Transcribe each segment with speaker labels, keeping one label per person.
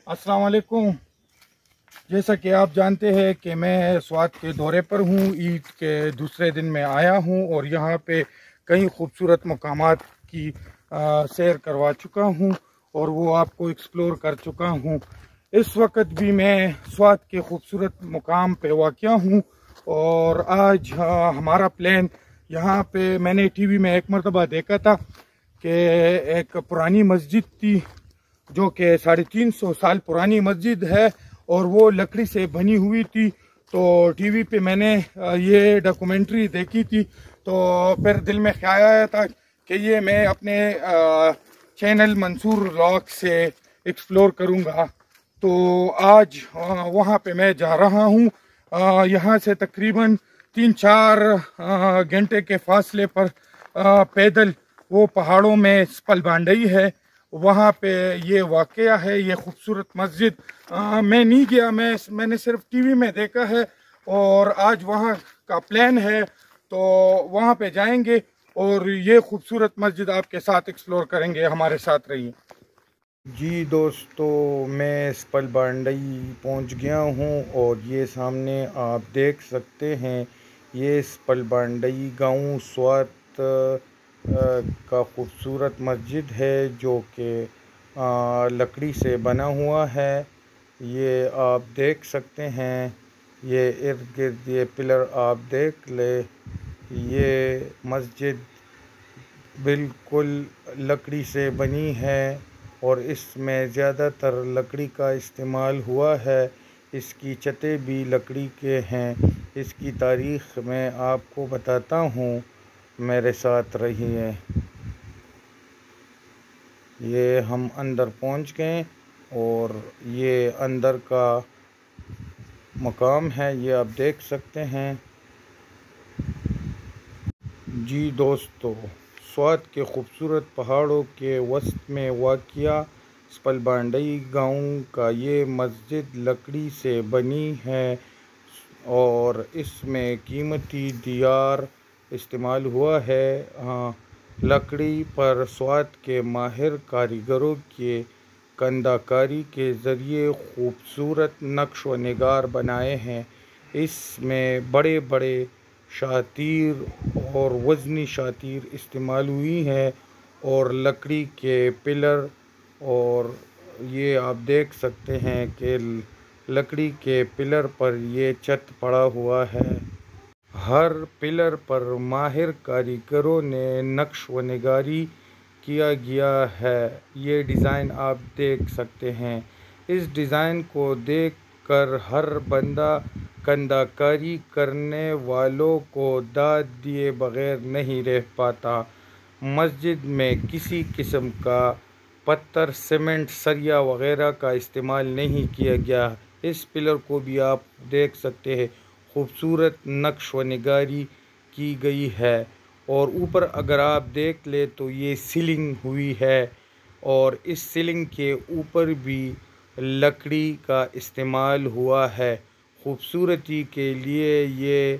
Speaker 1: अस्सलाम वालेकुम। जैसा कि आप जानते हैं कि मैं स्वात के दौरे पर हूँ, ईद के दूसरे दिन में आया हूँ और यहाँ पे कई खूबसूरत मकामात की सैर करवा चुका हूँ और वो आपको एक्सप्लोर कर चुका हूँ। इस वक्त भी मैं स्वात के खूबसूरत मुकाम पे वाक़या हूँ और आज हमारा प्लान यहाँ पे मैंने टीवी में एक मरतबा देखा था कि एक पुरानी मस्जिद थी जो कि 350 साल पुरानी मस्जिद है और वो लकड़ी से बनी हुई थी। तो टीवी पे मैंने ये डॉक्यूमेंट्री देखी थी, तो फिर दिल में ख्याल आया था कि ये मैं अपने चैनल मंसूर व्लॉग से एक्सप्लोर करूँगा। तो आज वहाँ पे मैं जा रहा हूँ। यहाँ से तकरीबन 3-4 घंटे के फासले पर पैदल वो पहाड़ों में स्पलबांडई है, वहाँ पे ये वाक़या है। ये खूबसूरत मस्जिद मैं नहीं गया, मैंने सिर्फ टीवी में देखा है और आज वहाँ का प्लान है, तो वहाँ पे जाएंगे और ये खूबसूरत मस्जिद आपके साथ एक्सप्लोर करेंगे। हमारे साथ रहिए। जी दोस्तों, मैं स्पलबांडई पहुँच गया हूँ और ये सामने आप देख सकते हैं, ये स्पलबांडई गांव स्वात का खूबसूरत मस्जिद है जो कि लकड़ी से बना हुआ है। ये आप देख सकते हैं, ये इर्द गिर्द ये पिलर आप देख ले। ये मस्जिद बिल्कुल लकड़ी से बनी है और इसमें ज़्यादातर लकड़ी का इस्तेमाल हुआ है। इसकी छतें भी लकड़ी के हैं। इसकी तारीख़ मैं आपको बताता हूँ, मेरे साथ रहिए। ये हम अंदर पहुँच गए और ये अंदर का मकाम है, ये आप देख सकते हैं। जी दोस्तों, स्वात के खूबसूरत पहाड़ों के वसत में वाक़या स्पलबांडई गांव का ये मस्जिद लकड़ी से बनी है और इसमें कीमती दियार इस्तेमाल हुआ है। लकड़ी पर स्वात के माहिर कारीगरों के कंदाकारी के ज़रिए खूबसूरत नक्श व निगार बनाए हैं। इसमें बड़े बड़े शातीर और वज़नी शातीर इस्तेमाल हुई है और लकड़ी के पिलर, और ये आप देख सकते हैं कि लकड़ी के पिलर पर ये छत पड़ा हुआ है। हर पिलर पर माहिर कारीगरों ने नक्श व निगारी किया गया है। ये डिज़ाइन आप देख सकते हैं। इस डिज़ाइन को देख कर हर बंदा कंदाकारी करने वालों को दाद दिए बग़ैर नहीं रह पाता। मस्जिद में किसी किस्म का पत्थर, सीमेंट, सरिया वग़ैरह का इस्तेमाल नहीं किया गया। इस पिलर को भी आप देख सकते हैं, खूबसूरत नक्श व निगारी की गई है। और ऊपर अगर आप देख ले तो ये सीलिंग हुई है और इस सीलिंग के ऊपर भी लकड़ी का इस्तेमाल हुआ है। खूबसूरती के लिए ये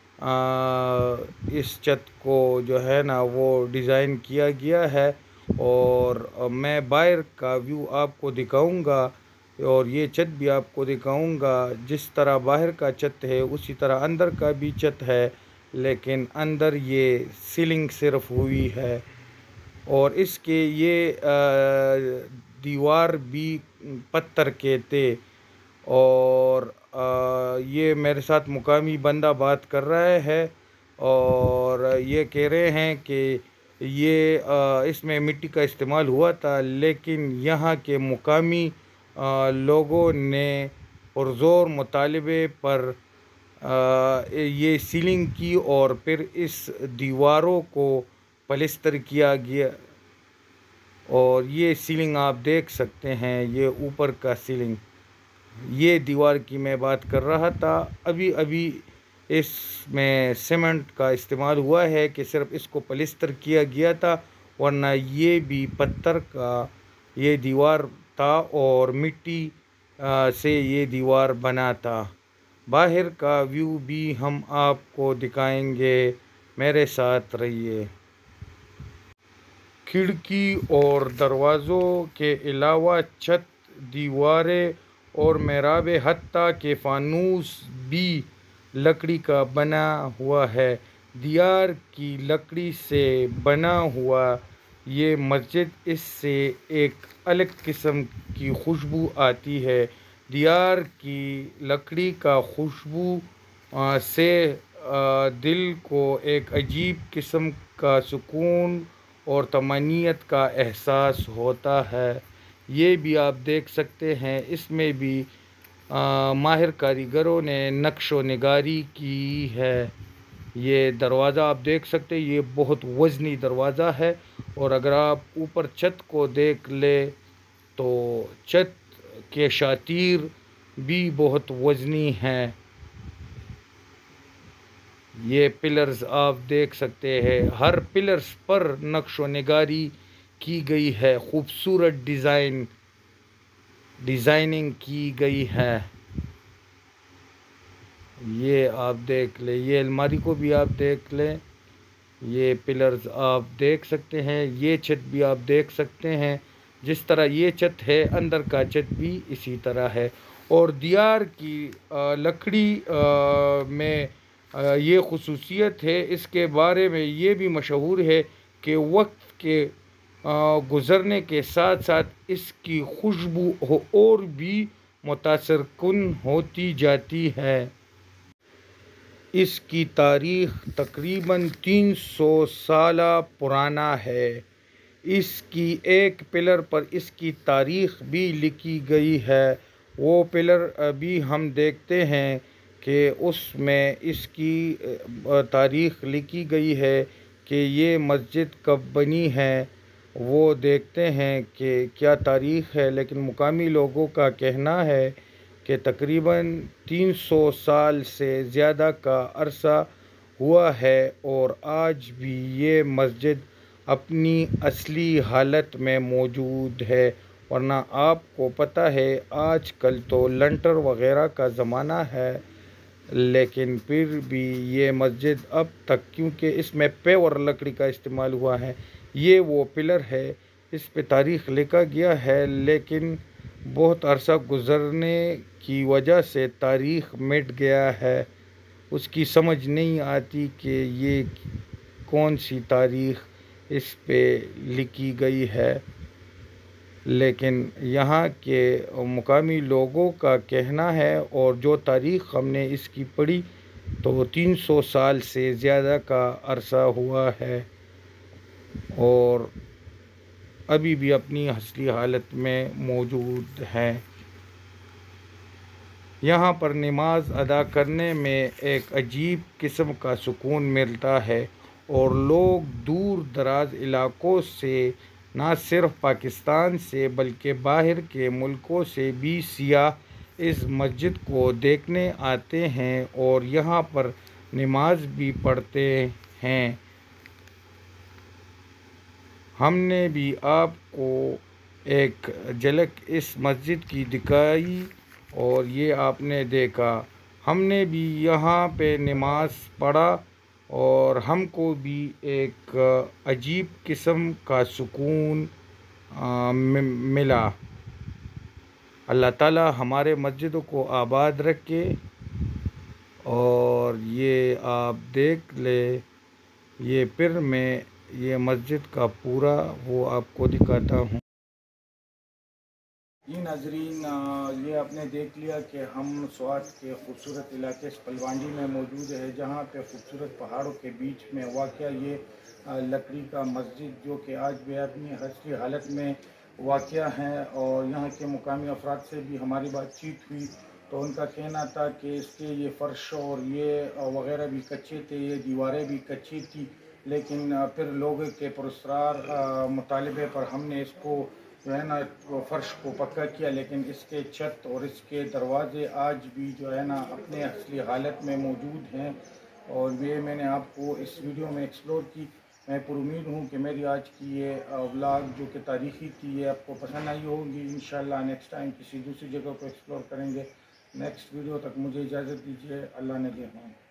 Speaker 1: इस छत को जो है ना वो डिज़ाइन किया गया है। और मैं बाहर का व्यू आपको दिखाऊंगा और ये छत भी आपको दिखाऊंगा। जिस तरह बाहर का छत है उसी तरह अंदर का भी छत है, लेकिन अंदर ये सीलिंग सिर्फ हुई है। और इसके ये दीवार भी पत्थर के थे। और ये मेरे साथ मुकामी बंदा बात कर रहा है और ये कह रहे हैं कि ये इसमें मिट्टी का इस्तेमाल हुआ था, लेकिन यहाँ के मुकामी लोगों ने पुरज़ोर मुतालबे पर ये सीलिंग की और फिर इस दीवारों को पलस्तर किया गया। और ये सीलिंग आप देख सकते हैं, ये ऊपर का सीलिंग, ये दीवार की मैं बात कर रहा था। अभी अभी इसमें सीमेंट का इस्तेमाल हुआ है कि सिर्फ इसको पलस्तर किया गया था, वरना ये भी पत्थर का ये दीवार था और मिट्टी से ये दीवार बना था। बाहर का व्यू भी हम आपको दिखाएंगे, मेरे साथ रहिए। खिड़की और दरवाज़ों के अलावा छत دیواریں اور محراب، حتیٰ کہ فانوس بھی لکڑی کا بنا ہوا ہے، دیار کی لکڑی سے بنا ہوا یہ مسجد، اس سے ایک الگ قسم کی خوشبو آتی ہے۔ دیار کی لکڑی کا خوشبو سے دل کو ایک عجیب قسم کا سکون اور طمانینت کا احساس ہوتا ہے۔ یہ بھی آپ دیکھ سکتے ہیں، اس میں بھی ماہر کاریگروں نے نقش و نگاری کی ہے۔ یہ دروازہ آپ دیکھ سکتے ہیں، یہ بہت وزنی دروازہ ہے، اور اگر آپ اوپر چھت کو دیکھ لیں تو چھت کے شاتیر بھی بہت وزنی ہیں۔ یہ پلرز آپ دیکھ سکتے ہیں، ہر پلرز پر نقش و نگاری کی گئی ہے، خوبصورت ڈیزائننگ کی گئی ہے۔ یہ آپ دیکھ لیں، یہ الماری کو بھی آپ دیکھ لیں، یہ پلرز آپ دیکھ سکتے ہیں، یہ چھت بھی آپ دیکھ سکتے ہیں، جس طرح یہ چھت ہے اندر کا چھت بھی اسی طرح ہے۔ اور دیار کی لکڑی میں یہ خصوصیت ہے، اس کے بارے میں یہ بھی مشہور ہے کہ وقت کے گزرنے کے ساتھ ساتھ اس کی خوشبو اور بھی متاثر کن ہوتی جاتی ہے۔ اس کی تاریخ تقریباً 300 سالہ پرانا ہے۔ اس کی ایک پلر پر اس کی تاریخ بھی لکھی گئی ہے۔ وہ پلر بھی ہم دیکھتے ہیں کہ اس میں اس کی تاریخ لکھی گئی ہے کہ یہ مسجد کب بنی ہے۔ وہ دیکھتے ہیں کہ کیا تاریخ ہے، لیکن مقامی لوگوں کا کہنا ہے کہ تقریباً 300 سال سے زیادہ کا عرصہ ہوا ہے، اور آج بھی یہ مسجد اپنی اصلی حالت میں موجود ہے۔ ورنہ آپ کو پتہ ہے آج کل تو لنٹر وغیرہ کا زمانہ ہے، لیکن پھر بھی یہ مسجد اب تک، کیونکہ اس میں پیور لکڑی کا استعمال ہوا ہے، یہ وہ پلر ہے، اس پہ تاریخ لکھا گیا ہے، لیکن بہت عرصہ گزرنے کی وجہ سے تاریخ مٹ گیا ہے، اس کی سمجھ نہیں آتی کہ یہ کون سی تاریخ اس پہ لکھی گئی ہے۔ لیکن یہاں کے مقامی لوگوں کا کہنا ہے، اور جو تاریخ ہم نے اس کی پڑھی تو 300 سال سے زیادہ کا عرصہ ہوا ہے، اور ابھی بھی اپنی اصلی حالت میں موجود ہے۔ یہاں پر نماز ادا کرنے میں ایک عجیب قسم کا سکون ملتا ہے، اور لوگ دور دراز علاقوں سے، نہ صرف پاکستان سے بلکہ باہر کے ملکوں سے بھی سیاح اس مسجد کو دیکھنے آتے ہیں اور یہاں پر نماز بھی پڑھتے ہیں۔ ہم نے بھی آپ کو ایک جھلک اس مسجد کی دکھائی، اور یہ آپ نے دیکھا، ہم نے بھی یہاں پہ نماز پڑھا اور ہم کو بھی ایک عجیب قسم کا سکون ملا۔ اللہ تعالی ہمارے مسجدوں کو آباد رکھے۔ اور یہ آپ دیکھ لیں، یہ پھر میں یہ مسجد کا پورا وہ آپ کو دکھاتا ہوں۔ جی ناظرین، یہ آپ نے دیکھ لیا کہ ہم سوات کے خوبصورت علاقے پلوانڈی میں موجود ہے، جہاں پہ خوبصورت پہاڑوں کے بیچ میں واقع یہ لکڑی کا مسجد، جو کہ آج بھی اپنی اصلی حالت میں واقع ہے۔ اور یہاں کے مقامی افراد سے بھی ہماری بات چیت ہوئی تو ان کا کہنا تھا کہ اس کے یہ فرش اور یہ وغیرہ بھی کچے تھے، یہ دیواریں بھی کچی تھی، لیکن پھر لوگوں کے پراسرار مطالبے پر ہم نے اس کو جو ہے نا فرش کو پکا کیا، لیکن اس کے چھت اور اس کے دروازے آج بھی جو ہے نا اپنے اصلی حالت میں موجود ہیں۔ اور یہ میں نے آپ کو اس ویڈیو میں ایکسپلور کی۔ میں پر امید ہوں کہ میری آج کی یہ ولاگ جو کہ تاریخی تھی، یہ آپ کو پسند آئی ہوگی۔ انشاءاللہ نیکسٹ ٹائم کسی دوسری جگہ کو ایکسپلور کریں گے۔ نیکسٹ ویڈیو تک مجھے اجازت دیجیے، اللہ نے دے